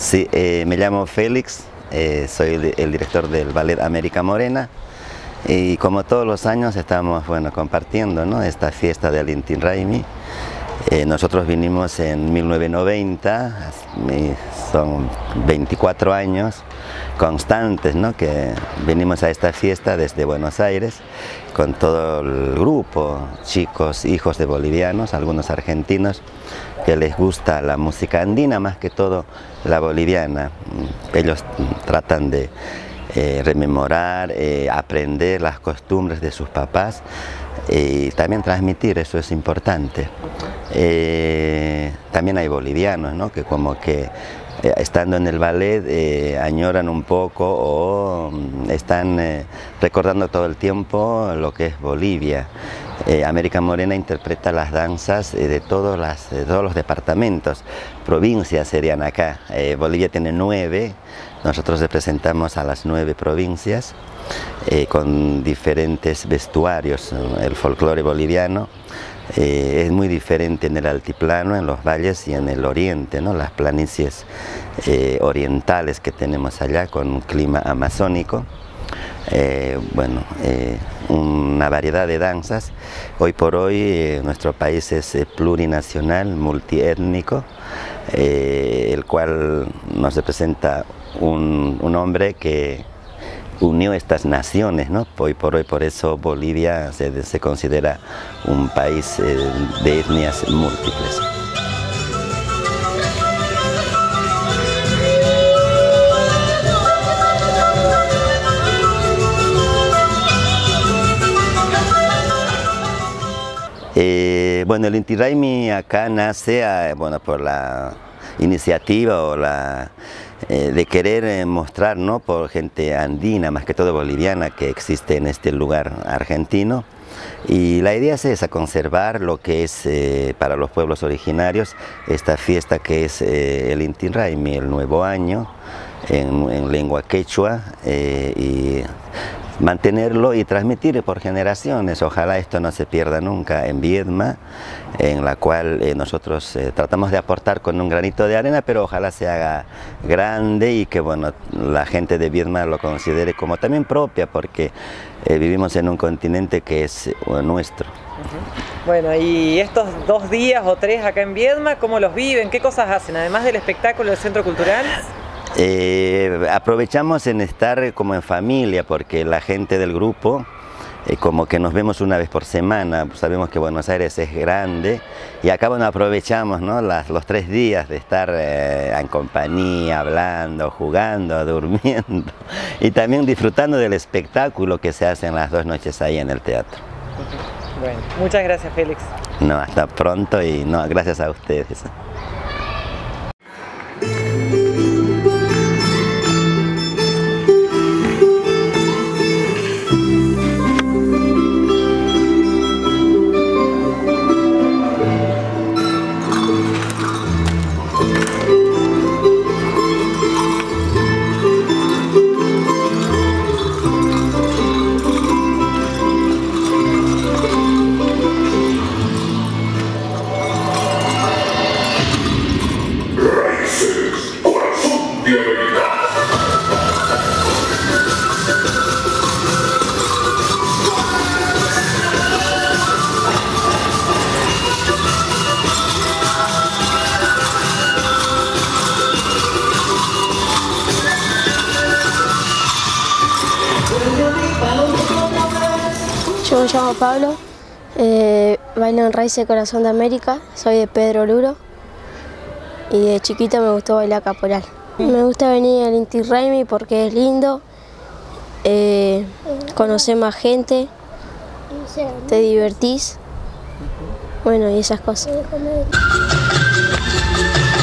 Sí, me llamo Félix, soy el director del Ballet América Morena y como todos los años estamos compartiendo, ¿no?, esta fiesta del Inti Raymi. Nosotros vinimos en 1990, son 24 años constantes, ¿no?, que venimos a esta fiesta desde Buenos Aires con todo el grupo, chicos, hijos de bolivianos, algunos argentinos, que les gusta la música andina, más que todo la boliviana. Ellos tratan de rememorar, aprender las costumbres de sus papás y también transmitir, eso es importante. También hay bolivianos, ¿no?, que como que estando en el ballet añoran un poco o están recordando todo el tiempo lo que es Bolivia. América Morena interpreta las danzas de todos los departamentos, provincias serían acá. Bolivia tiene 9, nosotros representamos a las 9 provincias con diferentes vestuarios. El folclore boliviano es muy diferente en el altiplano, en los valles y en el oriente, ¿no?, las planicies orientales que tenemos allá con un clima amazónico. Una variedad de danzas. Hoy por hoy nuestro país es plurinacional, multiétnico, el cual nos representa un hombre que unió estas naciones, ¿no? Hoy por hoy, por eso Bolivia se considera un país de etnias múltiples. El Inti Raymi acá nace por la iniciativa o de querer mostrar, ¿no?, por gente andina, más que todo boliviana, que existe en este lugar argentino. Y la idea es esa, conservar lo que es para los pueblos originarios esta fiesta que es el Inti Raymi, el nuevo año en lengua quechua, y mantenerlo y transmitir por generaciones. Ojalá esto no se pierda nunca en Viedma, en la cual nosotros tratamos de aportar con un granito de arena, pero ojalá se haga grande y que la gente de Viedma lo considere como también propia, porque vivimos en un continente que es nuestro. Bueno, y estos 2 días o 3 acá en Viedma, ¿cómo los viven? ¿Qué cosas hacen? Además del espectáculo del Centro Cultural. Aprovechamos en estar como en familia, porque la gente del grupo como que nos vemos una vez por semana. Sabemos que Buenos Aires es grande y acá aprovechamos, ¿no?, los 3 días de estar en compañía, hablando, jugando, durmiendo y también disfrutando del espectáculo que se hace en las 2 noches ahí en el teatro. Bueno, muchas gracias, Félix. No, hasta pronto y gracias a ustedes. Yo me llamo Pablo, bailo en Raíces Corazón de América, soy de Pedro Luro y de chiquito me gustó bailar caporal. Me gusta venir al Inti Raymi porque es lindo, conocer más gente, te divertís, y esas cosas.